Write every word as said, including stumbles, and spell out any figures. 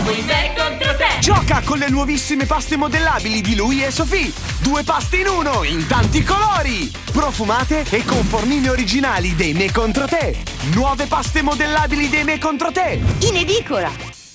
Siamo in me contro te. Gioca con le nuovissime paste modellabili di Lui e Sofì. Due paste in uno, in tanti colori. Profumate e con formine originali dei Me contro te. Nuove paste modellabili dei Me contro te. In edicola.